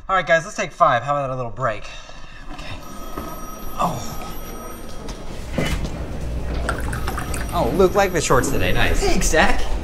Alright guys, let's take 5. How about a little break? Okay. Oh. Oh, Luke, like the shorts today. Nice. Thanks, Zach.